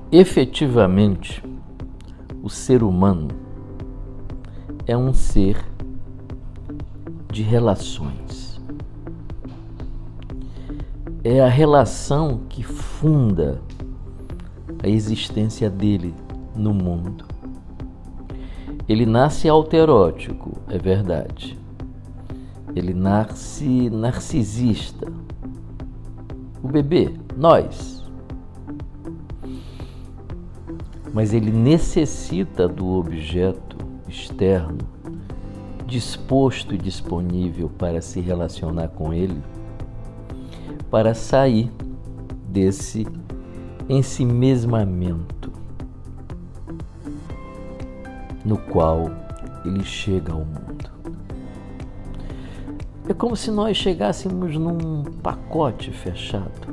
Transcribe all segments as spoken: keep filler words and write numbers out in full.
Efetivamente, o ser humano é um ser de relações. É a relação que funda a existência dele no mundo. Ele nasce autoerótico, é verdade. Ele nasce narcisista. O bebê, nós. Mas ele necessita do objeto externo disposto e disponível para se relacionar com ele, para sair desse ensimesmamento no qual ele chega ao mundo. É como se nós chegássemos num pacote fechado.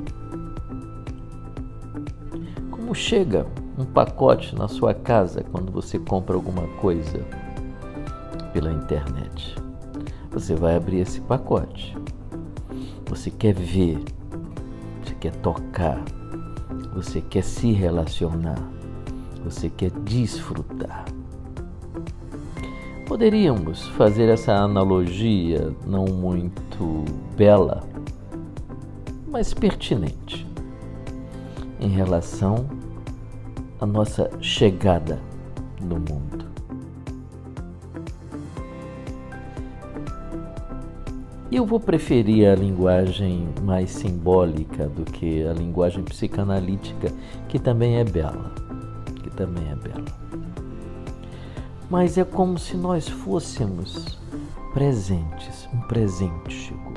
Como chega um pacote na sua casa quando você compra alguma coisa pela internet? Você vai abrir esse pacote. Você quer ver, você quer tocar, você quer se relacionar, você quer desfrutar. Poderíamos fazer essa analogia não muito bela, mas pertinente em relação à nossa chegada no mundo. Eu vou preferir a linguagem mais simbólica do que a linguagem psicanalítica, que também é bela, que também é bela. Mas é como se nós fôssemos presentes. Um presente chegou.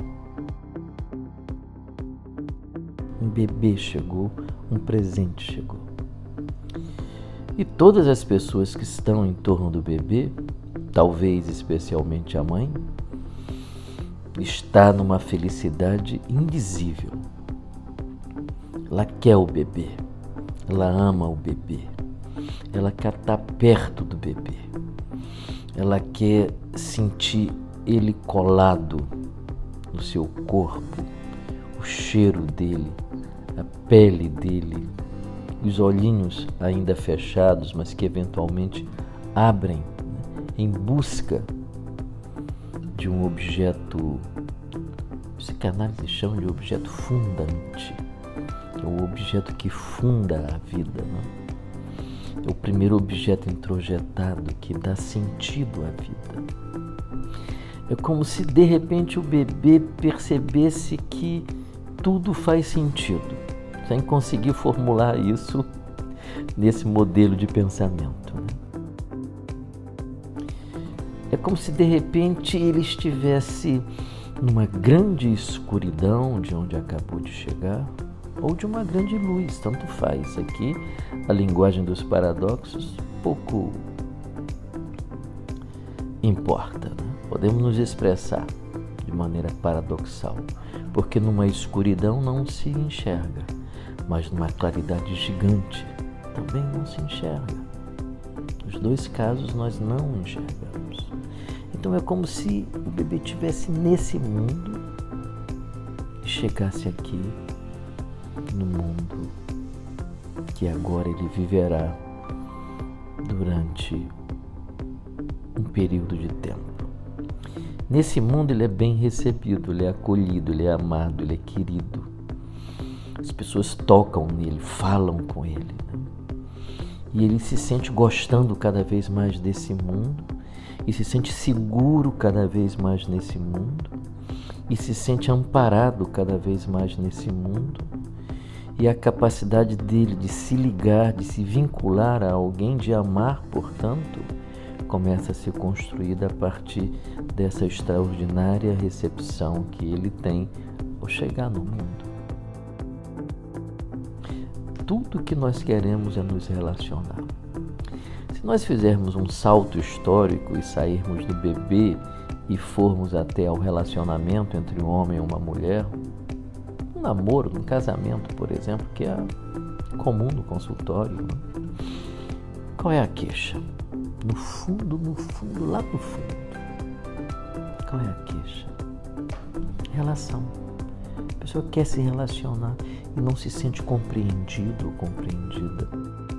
Um bebê chegou, um presente chegou. E todas as pessoas que estão em torno do bebê, talvez especialmente a mãe, está numa felicidade indizível. Ela quer o bebê, ela ama o bebê, ela quer estar perto do bebê, ela quer sentir ele colado no seu corpo, o cheiro dele, a pele dele, os olhinhos ainda fechados, mas que eventualmente abrem, né, em busca de um objeto, psicanálise chama de objeto fundante, é o objeto que funda a vida, né? É o primeiro objeto introjetado que dá sentido à vida. É como se de repente o bebê percebesse que tudo faz sentido, sem conseguir formular isso nesse modelo de pensamento, né? É como se de repente ele estivesse numa grande escuridão de onde acabou de chegar, ou de uma grande luz, tanto faz. Aqui a linguagem dos paradoxos pouco importa, né? Podemos nos expressar de maneira paradoxal, porque numa escuridão não se enxerga, mas numa claridade gigante também não se enxerga. Nos dois casos nós não enxergamos. Então é como se o bebê estivesse nesse mundo e chegasse aqui no mundo que agora ele viverá durante um período de tempo. Nesse mundo ele é bem recebido, ele é acolhido, ele é amado, ele é querido. As pessoas tocam nele, falam com ele, né? E ele se sente gostando cada vez mais desse mundo, e se sente seguro cada vez mais nesse mundo, e se sente amparado cada vez mais nesse mundo, e a capacidade dele de se ligar, de se vincular a alguém, de amar, portanto, começa a ser construída a partir dessa extraordinária recepção que ele tem ao chegar no mundo. Tudo que nós queremos é nos relacionar. Se nós fizermos um salto histórico e sairmos do bebê e formos até ao relacionamento entre um homem e uma mulher, um namoro, um casamento, por exemplo, que é comum no consultório, né? Qual é a queixa? No fundo, no fundo, lá no fundo, qual é a queixa? Relação. A pessoa quer se relacionar e não se sente compreendido ou compreendida.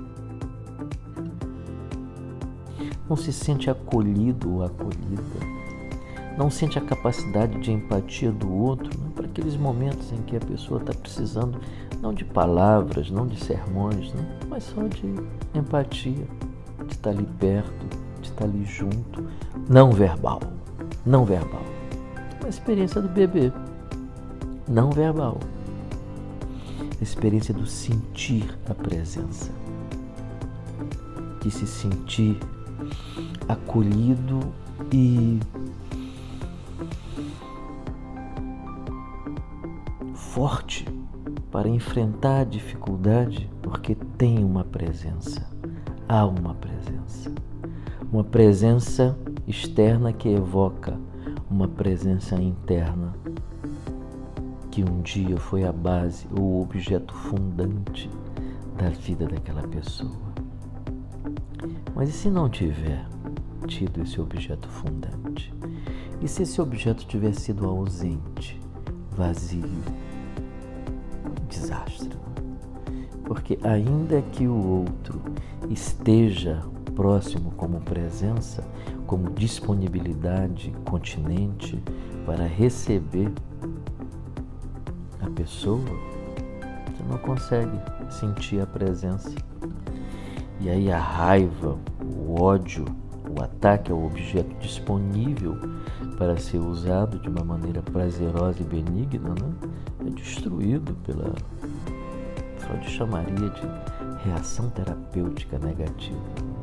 não se sente acolhido ou acolhida, não sente a capacidade de empatia do outro, né? Para aqueles momentos em que a pessoa está precisando não de palavras, não de sermões, né? Mas só de empatia, de estar ali perto, de estar ali junto, não verbal, não verbal. Uma experiência do bebê, não verbal. A experiência do sentir a presença, de se sentir acolhido e forte para enfrentar a dificuldade, porque tem uma presença, há uma presença, uma presença externa que evoca uma presença interna que um dia foi a base ou o objeto fundante da vida daquela pessoa. Mas e se não tiver tido esse objeto fundante? E se esse objeto tiver sido ausente, vazio, desastre? Porque ainda que o outro esteja próximo como presença, como disponibilidade continente para receber a pessoa, você não consegue sentir a presença. E aí a raiva, o ódio, o ataque ao objeto disponível para ser usado de uma maneira prazerosa e benigna, né, é destruído pela... Freud chamaria de reação terapêutica negativa.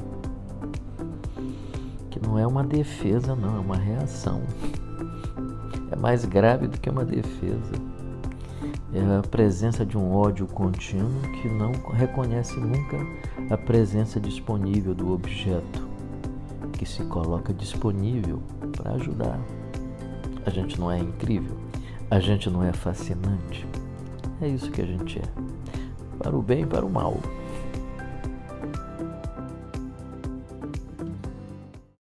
Que não é uma defesa, não, é uma reação. É mais grave do que uma defesa. É a presença de um ódio contínuo que não reconhece nunca a presença disponível do objeto, que se coloca disponível para ajudar. A gente não é incrível? A gente não é fascinante? É isso que a gente é, para o bem e para o mal.